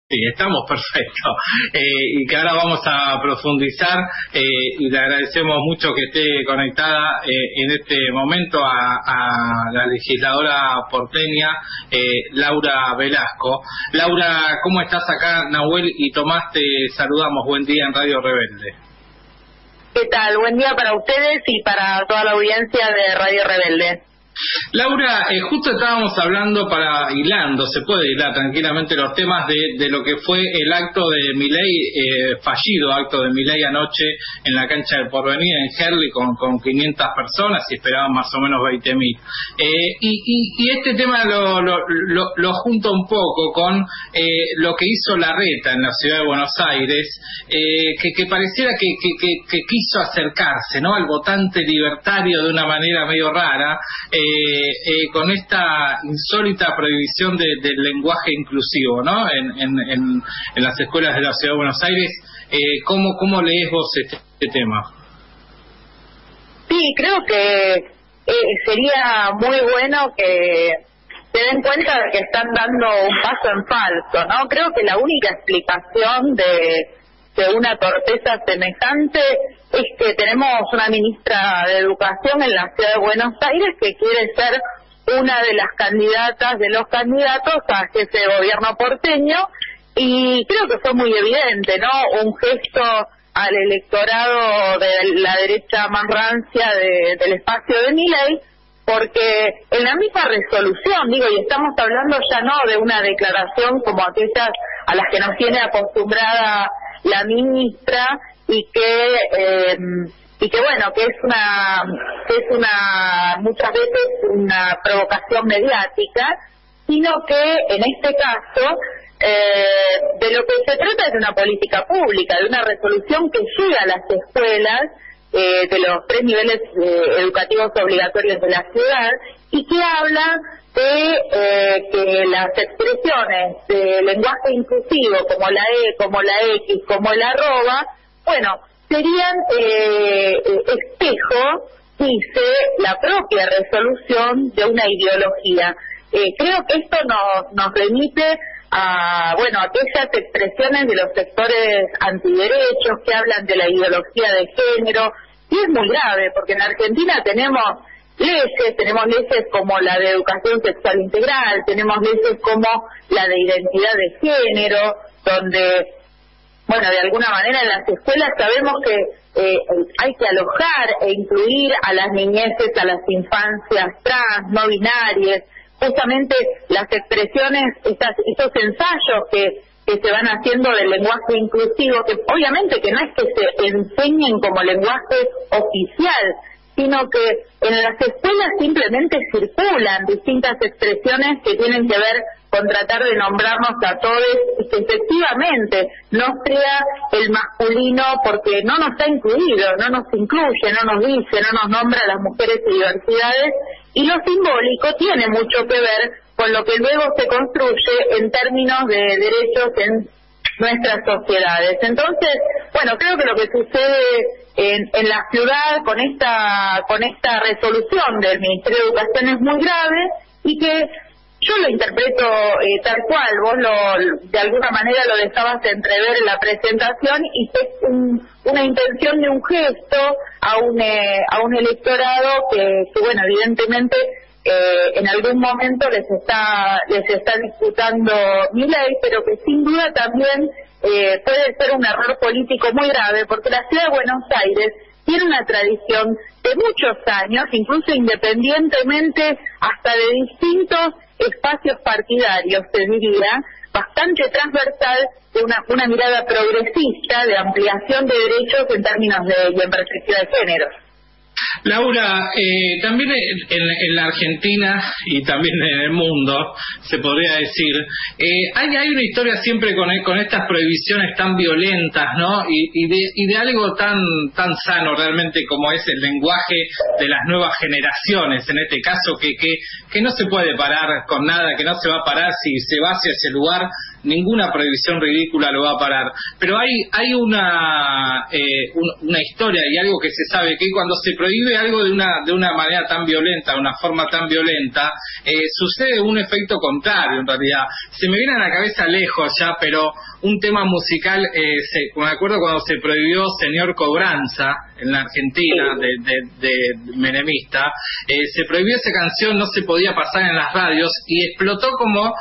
Sí, estamos perfectos. Y que ahora vamos a profundizar y le agradecemos mucho que esté conectada en este momento a la legisladora porteña Laura Velasco. Laura, ¿cómo estás acá? Nahuel y Tomás te saludamos. Buen día en Radio Rebelde. ¿Qué tal? Buen día para ustedes y para toda la audiencia de Radio Rebelde. Laura, justo estábamos hablando hilando, se puede hilar tranquilamente los temas de lo que fue el acto de Milei, fallido acto de Milei anoche en la cancha del Porvenir en Herli con 500 personas y esperaban más o menos 20.000. Y este tema lo junto un poco con lo que hizo Larreta en la ciudad de Buenos Aires, que pareciera que quiso acercarse, ¿no?, al votante libertario de una manera medio rara, con esta insólita prohibición del lenguaje inclusivo, ¿no?, en las escuelas de la Ciudad de Buenos Aires. ¿Cómo lees vos este tema? Sí, creo que sería muy bueno que se den cuenta de que están dando un paso en falso, ¿no? Creo que la única explicación de una torpeza semejante es que tenemos una ministra de Educación en la Ciudad de Buenos Aires que quiere ser una de las candidatas, de los candidatos a jefe de gobierno porteño, y creo que fue muy evidente, ¿no?, un gesto al electorado de la derecha más rancia del espacio de Milei, porque en la misma resolución, y estamos hablando ya no de una declaración como aquellas a las que nos tiene acostumbrada la ministra y que bueno, que es una muchas veces una provocación mediática, sino que en este caso de lo que se trata es de una política pública, de una resolución que llega a las escuelas de los 3 niveles educativos obligatorios de la ciudad, y que habla de que las expresiones de lenguaje inclusivo como la E, como la X, como el arroba, bueno, serían espejo, dice la propia resolución, de una ideología. Creo que esto nos remite a aquellas expresiones de los sectores antiderechos que hablan de la ideología de género, y es muy grave porque en Argentina tenemos leyes como la de educación sexual integral, tenemos leyes como la de identidad de género, donde, de alguna manera en las escuelas sabemos que hay que alojar e incluir a las niñeces, a las infancias trans, no binarias. Justamente las expresiones, esos ensayos que se van haciendo del lenguaje inclusivo, que obviamente que no es que se enseñen como lenguaje oficial, sino que en las escuelas simplemente circulan distintas expresiones que tienen que ver con tratar de nombrarnos a todos, y que efectivamente no sea el masculino, porque no nos ha incluido, no nos incluye, no nos dice, no nos nombra a las mujeres y diversidades, y lo simbólico tiene mucho que ver con lo que luego se construye en términos de derechos en nuestras sociedades. Entonces, creo que lo que sucede en la ciudad con esta resolución del Ministerio de Educación es muy grave, y que yo lo interpreto tal cual, vos de alguna manera lo dejabas entrever en la presentación, y es una intención de un gesto a un electorado que evidentemente en algún momento les está disputando Milei, pero que sin duda también puede ser un error político muy grave, porque la ciudad de Buenos Aires tiene una tradición de muchos años, incluso independientemente hasta de distintos espacios partidarios, te diría, bastante transversal, de una mirada progresista de ampliación de derechos en términos y en perspectiva de género. Laura, también en la Argentina y también en el mundo, se podría decir, hay una historia siempre con estas prohibiciones tan violentas, ¿no? Y de algo tan sano realmente como es el lenguaje de las nuevas generaciones, en este caso, que no se puede parar con nada, que no se va a parar si se va hacia ese lugar ninguna prohibición ridícula lo va a parar. Pero hay una historia y algo que se sabe, que cuando se prohíbe algo de una manera tan violenta, de una forma tan violenta, sucede un efecto contrario en realidad. Se me viene a la cabeza lejos ya, pero un tema musical, me acuerdo cuando se prohibió Señor Cobranza en la Argentina, de menemista, se prohibió esa canción, no se podía pasar en las radios y explotó como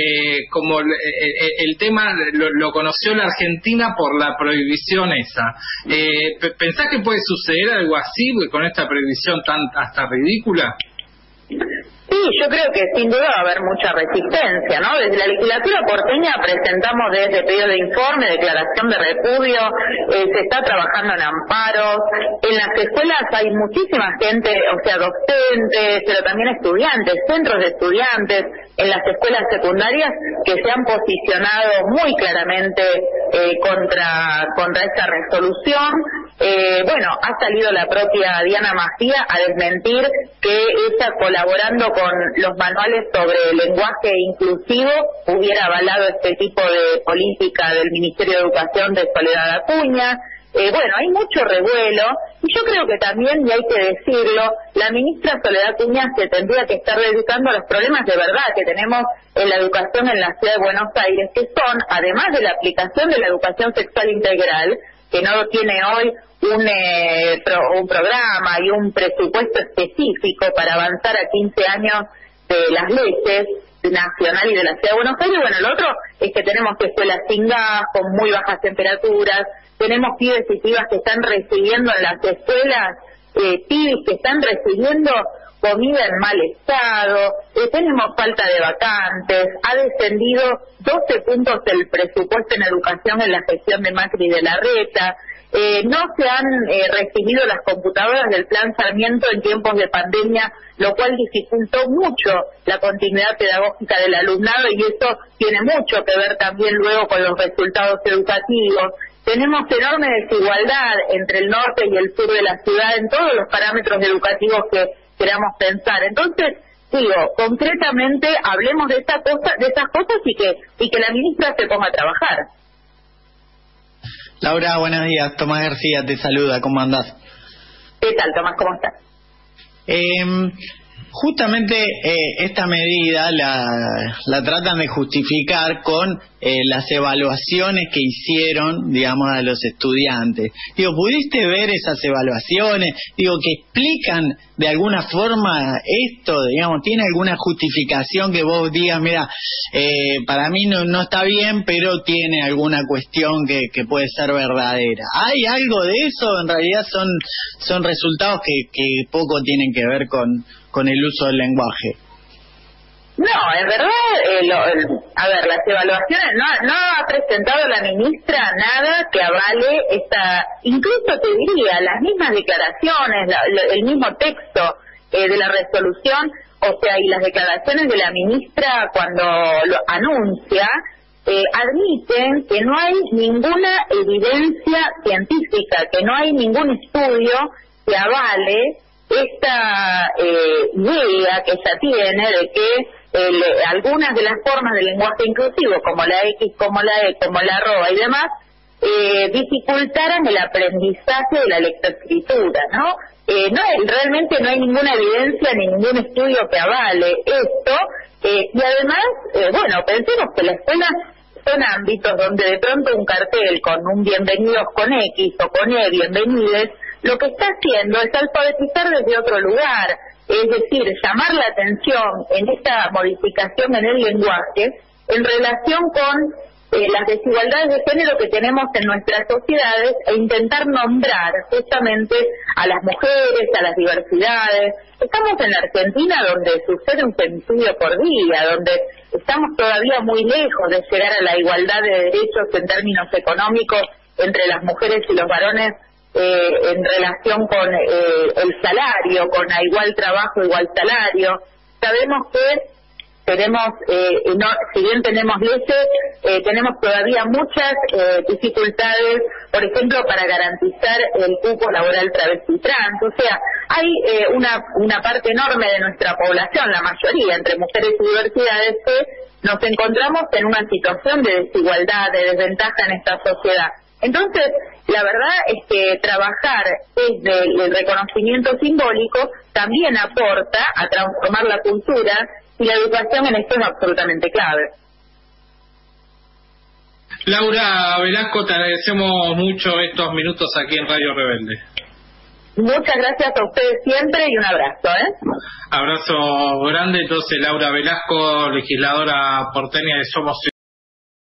el tema lo conoció la Argentina por la prohibición esa. ¿Pensás que puede suceder algo así con esta prohibición tan hasta ridícula? Sí, yo creo que sin duda va a haber mucha resistencia, ¿no? Desde la legislatura porteña presentamos desde pedido de informe, declaración de repudio, se está trabajando en amparos, en las escuelas hay muchísima gente, o sea, docentes, pero también estudiantes, centros de estudiantes, en las escuelas secundarias que se han posicionado muy claramente contra esta resolución. Bueno, ha salido la propia Diana Macía a desmentir que ella, colaborando con los manuales sobre lenguaje inclusivo, hubiera avalado este tipo de política del Ministerio de Educación de Soledad Acuña. Bueno, hay mucho revuelo, y yo creo que también, y hay que decirlo, la ministra Soledad Acuña se tendría que estar dedicando a los problemas de verdad que tenemos en la educación en la Ciudad de Buenos Aires, que son, además de la aplicación de la educación sexual integral, que no tiene hoy un programa y un presupuesto específico para avanzar a 15 años de las leyes nacional y de la Ciudad de Buenos Aires. Bueno, lo otro es que tenemos escuelas sin gas, con muy bajas temperaturas, tenemos pibes y pibas que están recibiendo en las escuelas, pibes que están recibiendo comida en mal estado, tenemos falta de vacantes, ha descendido 12 puntos el presupuesto en educación en la gestión de Macri y de Larreta, no se han recibido las computadoras del Plan Sarmiento en tiempos de pandemia, lo cual dificultó mucho la continuidad pedagógica del alumnado, y eso tiene mucho que ver también luego con los resultados educativos. Tenemos enorme desigualdad entre el norte y el sur de la ciudad en todos los parámetros educativos que queramos pensar. Entonces, digo, concretamente hablemos de esas cosas y que la ministra se ponga a trabajar. Laura, buenos días. Tomás García te saluda. ¿Cómo andás? ¿Qué tal, Tomás? ¿Cómo estás? Justamente esta medida la tratan de justificar con las evaluaciones que hicieron, digamos, a los estudiantes. Digo, ¿pudiste ver esas evaluaciones? Digo, que explican de alguna forma esto, digamos, ¿tiene alguna justificación que vos digas, mira, para mí no está bien, pero tiene alguna cuestión que puede ser verdadera? ¿Hay algo de eso? En realidad son resultados que poco tienen que ver con el uso del lenguaje. No, en verdad, a ver, las evaluaciones, no ha presentado la ministra nada que avale incluso te diría, las mismas declaraciones, el mismo texto de la resolución, o sea, y las declaraciones de la ministra cuando lo anuncia, admiten que no hay ninguna evidencia científica, que no hay ningún estudio que avale esta idea que ella tiene de que algunas de las formas del lenguaje inclusivo, como la X, como la E, como la arroba y demás, dificultaran el aprendizaje de la lectoescritura, ¿no? Realmente no hay ninguna evidencia ni ningún estudio que avale esto, y además, bueno, pensemos que la escuela son ámbitos donde de pronto un cartel con un bienvenidos con X o con E, bienvenides, lo que está haciendo es alfabetizar desde otro lugar, es decir, llamar la atención en esta modificación en el lenguaje en relación con las desigualdades de género que tenemos en nuestras sociedades e intentar nombrar justamente a las mujeres, a las diversidades. Estamos en la Argentina donde sucede un femicidio por día, donde estamos todavía muy lejos de llegar a la igualdad de derechos en términos económicos entre las mujeres y los varones en relación con el salario, con a igual trabajo, igual salario. Sabemos que tenemos, si bien tenemos leyes, tenemos todavía muchas dificultades, por ejemplo, para garantizar el cupo laboral travesti trans. O sea, hay una parte enorme de nuestra población, la mayoría, entre mujeres y diversidades, que nos encontramos en una situación de desigualdad, de desventaja en esta sociedad. Entonces, la verdad es que trabajar desde el reconocimiento simbólico también aporta a transformar la cultura, y la educación en esto es absolutamente clave. Laura Velasco, te agradecemos mucho estos minutos aquí en Radio Rebelde. Muchas gracias a ustedes siempre y un abrazo. Abrazo grande. Entonces, Laura Velasco, legisladora porteña de Somos